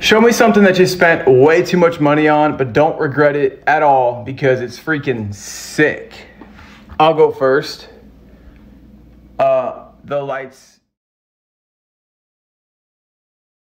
Show me something that you spent way too much money on, but don't regret it at all because it's freaking sick. I'll go first. The lights